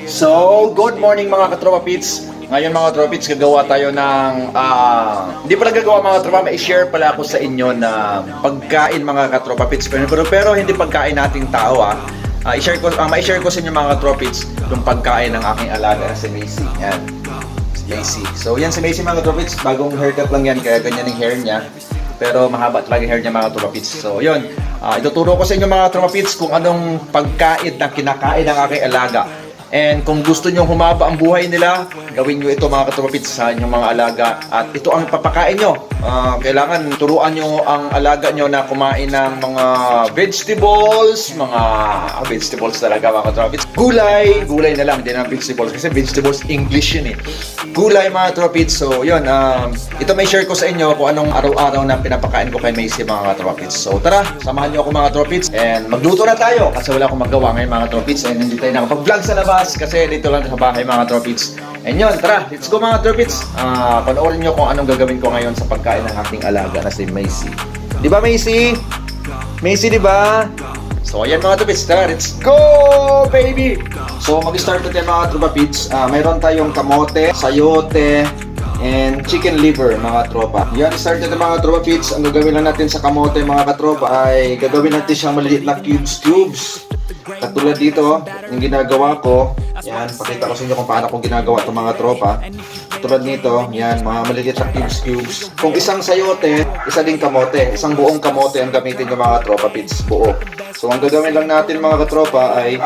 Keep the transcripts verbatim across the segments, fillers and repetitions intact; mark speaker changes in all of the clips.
Speaker 1: So, good morning mga katropa pits. Ngayon mga katropa pits, gagawa tayo ng uh, hindi pala gagawa mga katropa, may share pala ako sa inyo na pagkain mga katropa pits. Pero, pero, pero hindi pagkain nating tao ah. Uh, i-share ko, uh, ma-share ko sa inyo mga katropa pits yung pagkain ng aking alaga na si Macy. Yan. Si Macy. So, yan si Macy mga katropa pits. Bagong haircut lang yan, kaya ganyan yung hair niya. Pero mahaba talaga hair niya mga katropa pits. So, yun. Uh, ituturo ko sa inyo mga katropa pits kung anong pagkain na kinakain ng aking alaga. And kung gusto nyo humaba ang buhay nila, gawin nyo ito mga katropa pits sa inyong mga alaga. At ito ang papakain nyo. Uh, kailangan turuan nyo ang alaga nyo na kumain ng mga vegetables, mga ah, vegetables talaga mga katropa pits. Gulay, gulay na lang, hindi na vegetables. Kasi vegetables, English yun eh. Gulay mga katropa pits. So yun, um, ito may share ko sa inyo kung anong araw-araw na pinapakain ko kay Macy mga katropa pits. So tara, samahan nyo ako mga katropa pits. And magluto na tayo kasi wala akong magawa ngayon mga katropa pits. And hindi tayo nakapag-vlog sa labas kasi dito lang sa bahay mga katropa pits. And yun, tara, let's go mga katropa pits. Uh, panoorin nyo kung anong gagawin ko ngayon sa pagkain ng aking alaga na si Macy. Di ba Macy? Macy, di ba? So ayan mga katropa pits, tara, let's go baby! So mag-start na tayo mga katropa pits. Uh, mayroon tayong kamote, sayote, and chicken liver mga katropa. Yan, start na tayo mga katropa pits. Ang gagawin lang natin sa kamote mga katropa ay gagawin natin siyang maliliit na cubes cubes. Katulad dito, yung ginagawa ko, yan, pakita ko sa inyo kung paano ko ginagawa itong mga tropa. Katulad nito, yan, mga maliliit na cubes cubes. Kung isang sayote, isa din kamote. Isang buong kamote ang gamitin ng mga tropa pits, buo. So, ang gagawin lang natin mga katropa ay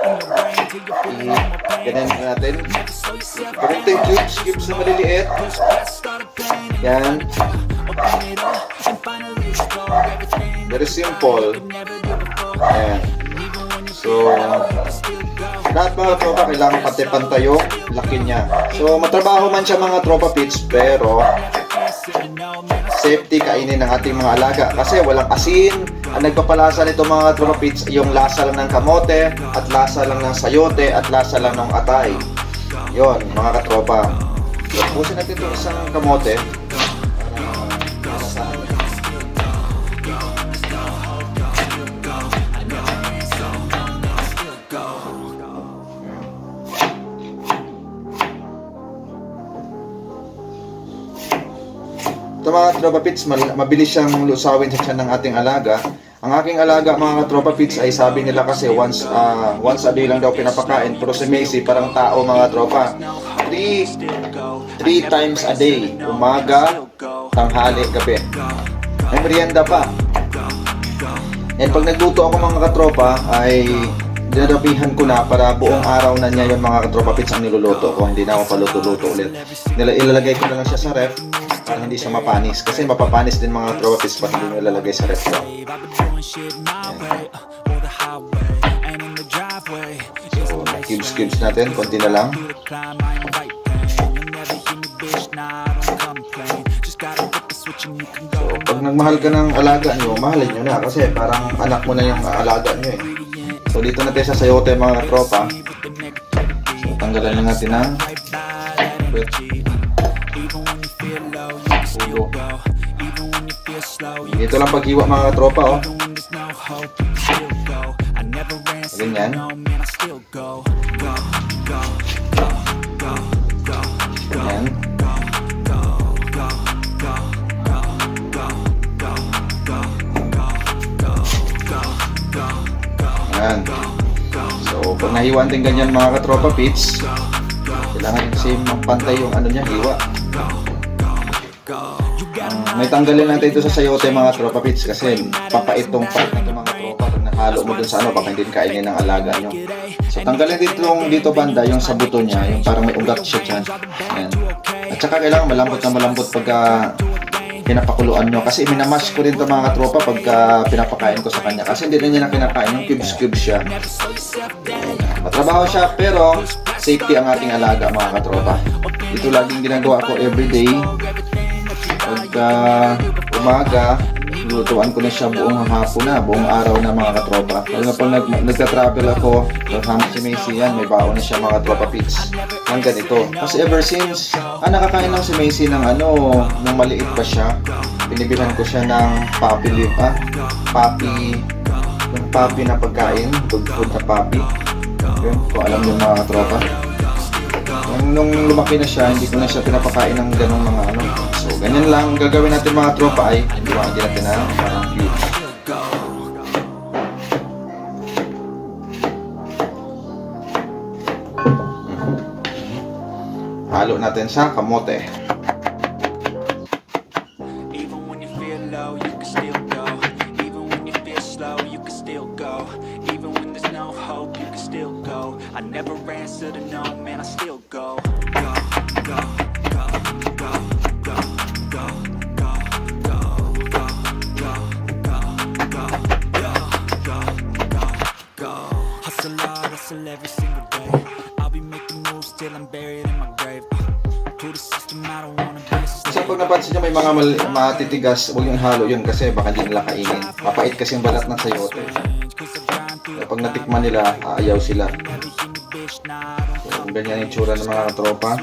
Speaker 1: i-ganan natin. Pagkat yung cubes, cubes na maliliit. Yan. Very simple. Ayan. So, lahat mga tropa, kailangan pati-pantay yung laki niya. So, matrabaho man siya mga tropa pits, pero safety kainin ng ating mga alaga. Kasi walang asin. Ang nagpapalasa nito mga tropa pits, yung lasa lang ng kamote, at lasa lang ng sayote, at lasa lang ng atay. Yon mga katropa. So, pusin natin itong isang kamote. Ito mga tropa pits, mabilis siyang lusawin sa tiyan ng ating alaga. Ang aking alaga mga tropa pits ay sabi nila kasi once uh, once a day lang daw pinapakain. Pero si Macy parang tao mga tropa. Three, three times a day. Umaga, tanghali, gabi. May merienda pa. And pag nagluto ako mga katropa ay dinadapihan ko na para buong araw na niya yung mga katropa pits ang niluluto ko. Hindi na ako paluto-luto ulit. Nila, ilalagay ko na lang siya sa ref para hindi siya mapanis. Kasi mapapanis din mga tropa pits pag hindi nyo ilalagay sa ref ko. So, cubes-cubes natin. Konti na lang. So, pag nagmahal ka ng alaga nyo, mahalin nyo na. Kasi parang anak mo na yung alaga nyo eh. So, dito natin sa sayote mga tropa. So, tanggalan lang natin ng ulo. Dito lang paghiwa mga tropa oh. Ganyan. Ganyan. Ayan. So, pag nahiwan din ganyan mga katropa pits, kailangan kasi magpantay yung ano niya, hiwa. Um, may tanggalin natin ito sa sayote mga tropa pits kasi papait tong part na ito mga tropa. Pag nahalo mo dun sa ano, baka hindi kainin ng alaga nyo. So, tanggalin dito, dito banda yung sa buto niya, yung parang may ugat siya dyan. Ayan. At saka kailangan malambot na malambot pagka pinapakuluan nyo. Kasi minamash ko rin ito mga katropa pagka pinapakain ko sa kanya. Kasi hindi na niya na kinakain, yung cubes-cubes siya. Matrabaho siya, pero safety ang ating alaga mga katropa. Ito laging ginagawa ko everyday. Pagka umaga, lutuan ko na siya buong hapon na, buong araw na mga katropa. Kaya pag nag nagka-travel ako, kasama si Macy yan, may baon na siya mga tropa pits. Ang ganito. Kasi ever since, ah, nakakain lang si Macy ng ano, nung maliit pa siya. Binibilan ko siya ng puppy lip, ah, puppy, yung puppy na pagkain, dog food na puppy. Yun, kung alam yung mga katropa. Nung lumaki na siya, hindi ko na siya pinapakain ng ganong mga ano. So, ganyan lang. Gagawin natin mga tropa ay iwagin natin na parang cute. Halo natin sa kamote.
Speaker 2: I never answer to no, man, I still go. Go, go, go, go, go, go, go, go, go, go, go, go, go, go, go. Hustle hard, hustle every single day. I'll be making moves till I'm buried in my grave. To the system, I don't wanna be a slave.
Speaker 1: Kasi pag napansin nyo may mga mal matitigas, huwag yung halo yun kasi baka hindi nila kainin. Mapait kasi yung balat ng sayote. Kaya pag natikman nila, aayaw sila. So, ganyan yung tsura ng mga katropa.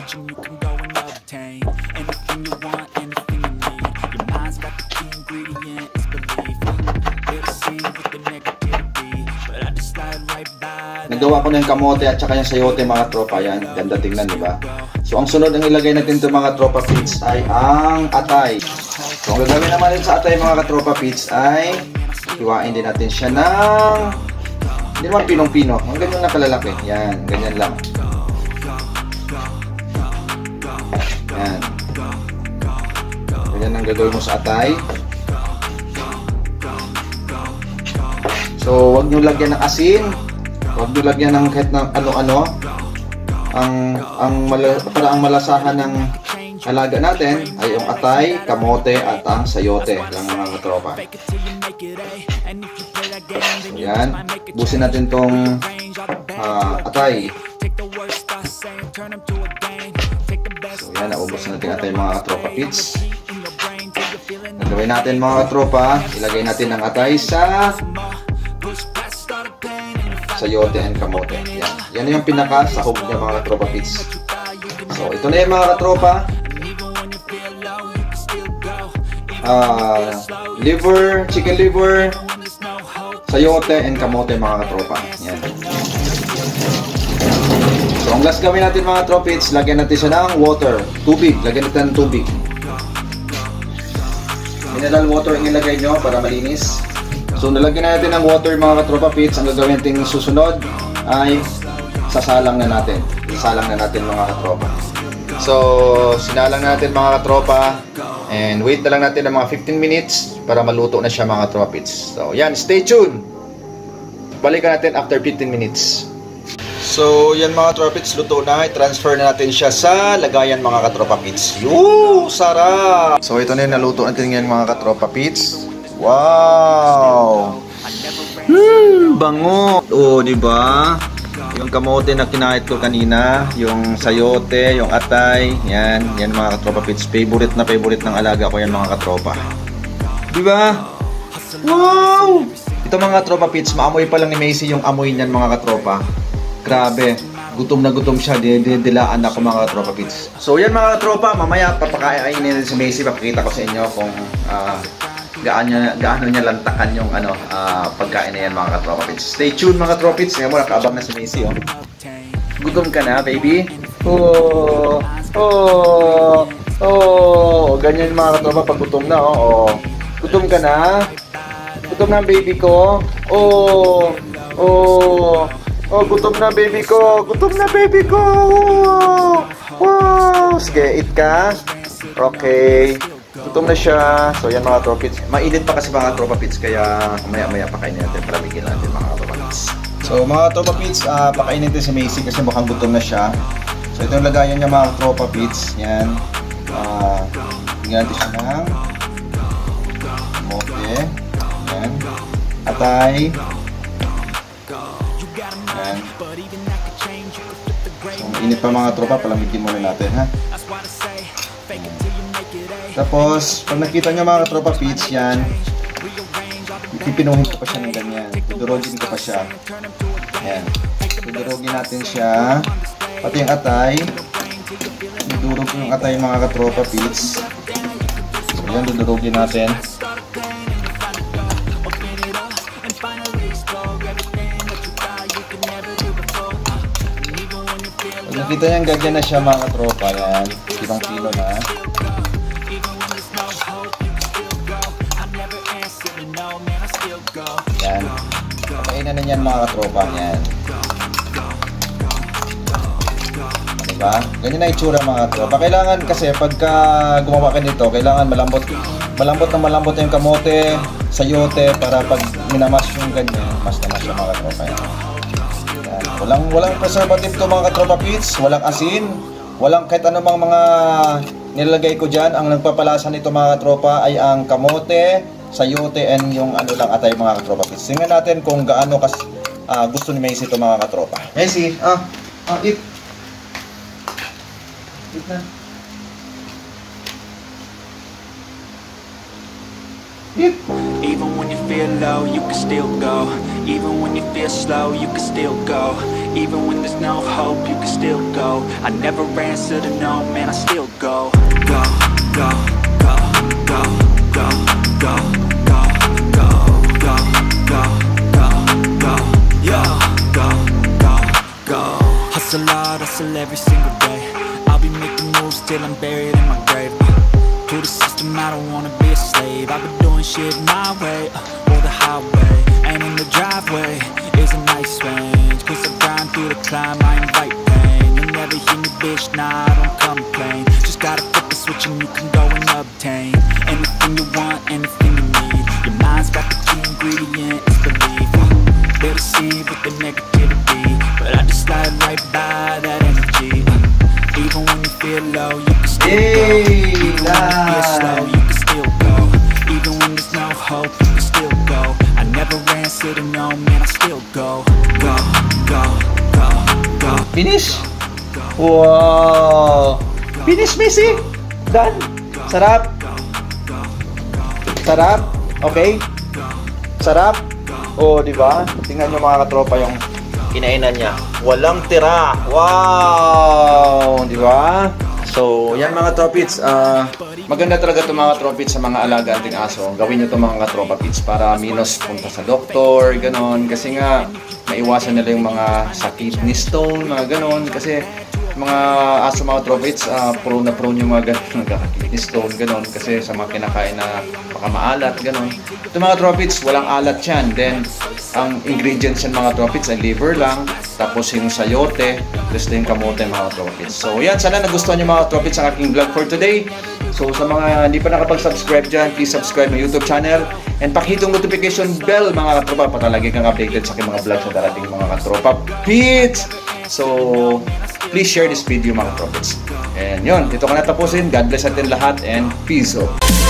Speaker 1: Nagawa ko na yung kamote at saka yung sayote mga tropa. Yan, ganda tingnan, di ba? So, ang sunod ang ilagay natin ito mga tropa pits ay ang atay. So, ang gagawin naman din sa atay mga katropa pits ay hiwain din natin siya ng hindi naman pinong-pino. Ang ganyan na kalalaki. Yan, ganyan lang. Yan. Ganyan ang gagawin mo sa atay. So, huwag nyo lagyan ng asin. Huwag nyo lagyan ng kahit ng ano-ano. Ang, ang, mala, para ang malasahan ng alaga natin ay yung atay, kamote, at ang sayote lang mga katropa. So, yan. Busin natin tong uh, atay. So, yan. Naubos natin atay mga katropa pits. Nagawin natin mga katropa. Ilagay natin ang atay sa sayote and kamote. Yan. Yan yung pinaka-sahog niya mga katropa pits. So, ito na yung mga katropa. Uh, liver, chicken liver, sayote and kamote mga katropa. Yan. So ang last gawin natin mga tropits, lagyan natin siya ng water, tubig. Lagyan natin ng tubig. Mineral water ang ilagay nyo para malinis. So nalagyan na natin ng water mga katropa pits. Ang gagawin natin susunod ay sasalang na natin. Sasalang na natin mga katropa. So sinalang natin mga katropa. And wait na lang natin ng mga fifteen minutes para maluto na siya mga katropa pits. So yan, stay tuned. Balikan natin after fifteen minutes. So yan mga katropa pits, luto na. I-transfer na natin siya sa lagayan mga katropa pits. Yoo, sarap! So ito na yung naluto natin ngayon mga katropa pits. Wow! Hmm, bango! Oh, di ba? Yung kamote na kinahit ko kanina, yung sayote, yung atay, yan, yan mga katropa pits. Favorite na favorite ng alaga ko yan mga katropa. Di ba? Wow! Ito mga katropa pits, maamoy pa lang ni Macy yung amoy niyan mga katropa. Grabe, gutom na gutom siya, didilaan ako mga katropa pits. So yan mga katropa, mamaya papakainin si Macy, papakita ko sa inyo kung uh, gaano niya, gaano niya lantakan yung ano, uh, pagkain na yan mga katropa pits. Stay tuned mga katropa pits, ngayon mo nakaabang na si Macy oh. Gutom ka na baby? Oh, oh, oh, ganyan mga katropa pag gutom na oh, oh. Gutom ka na? Gutom na baby ko? Oh, oh, oh, gutom na baby ko, gutom na baby ko. Wow, sige, eat ka. Okay, gutom na siya. So yan mga tropa pits. Mainit pa kasi mga tropa pits, kaya maya-maya pakainin natin para bigyan natin mga tropa pits. So mga tropa pits, uh, pakainin natin si Macy kasi mukhang gutom na siya. So ito yung lagayan niya mga tropa pits. Yan. Uh, bigyan natin siya ng kamote. Yan. Atay. Yan. So mainit pa mga tropa, palamigin muna natin ha. Tapos, pag nakita nyo mga tropa pits, yan, pipinuhin ko pa siya ng ganyan. Dudurogin ko pa siya. Yan. Dudurogin natin siya. Pati yung atay. Dudurog yung atay mga katropa pits. So, yan, dudurogin natin. Nakita niyan ganyan na siya mga katropa. Yan. Pinong-pino na. Yan. Pakainan na niyan mga katropa. Yan. Diba? Ganyan na itsura mga katropa. Kailangan kasi pagka gumawa ka nito, kailangan malambot. Malambot na malambot yung kamote, sayote, para pag minamas yung ganyan, mas na mas yung mga katropa. Yan. Yan. Walang, walang preservative to mga katropa pits. Walang asin. Walang kahit anumang mga nilalagay ko dyan. Ang nagpapalasa nito mga katropa ay ang kamote, sayote, and yung ano lang atay mga katropa pits. Tingnan natin kung gaano kas, uh, gusto ni Macy ito mga katropa. Macy, ah, ah, eat. Eat na. Eat.
Speaker 2: Even when you feel low, you can still go. Even when you feel slow, you can still go. Even when there's no hope, you can still go. I never answer to no, man, I still go. Go, go, go, go, go, go, go, go, go, go, go, go, yeah, go, go, go. Hustle hard, hustle every single day. I'll be making moves till I'm buried in my grave. To the system, I don't wanna be a slave. I've been doing shit my way, uh, or the highway. And in the driveway is a nice range. Cause I grind through the climb, I invite pain. You'll never hear me, bitch, nah, I don't complain. Just gotta flip the switch and you can go and obtain anything you want, anything you need. Your mind's got the key ingredient, it's belief. uh, They'll deceive with the negativity, but I just slide right by that energy. uh, Even when you feel low, you can still go. Even when you feel slow, you can still go. Even when there's no hope, you can still go. I never answer to no, man, I still go. Go, go, go, go.
Speaker 1: Finish? Wow! Finish, Macy! Done! Sarap! Sarap! Okay? Sarap! Oh, di ba? Tingnan nyo mga katropa yung kinainan niya. Walang tira! Wow! Di ba? So, yan mga tropits. Uh, maganda talaga itong mga tropits sa mga alaga ating aso. Gawin nyo itong mga tropa pits para minus punta sa doktor, ganon. Kasi nga, maiwasan nila yung mga sakit ni stone, mga ganon. Kasi mga aso mga tropits, uh, prone na prone yung mga ganon, nagkakakit ni stone, ganon. Kasi sa mga kinakain na baka maalat, ganon. Ito mga tropits, walang alat yan. Then, ang ingredients yan mga tropits ay liver lang. Tapos yung sayote, plus yung kamote mga tropits. So yan, sana nagustuhan nyo mga tropits ang aking vlog for today. So sa mga hindi pa nakapag-subscribe dyan, please subscribe my YouTube channel. And pakitong notification bell mga katropa para lagi kang updated sa aking mga vlogs na darating mga katropa pits. So please share this video mga tropits. And yun, dito ko na tapusin. God bless natin lahat and peace out.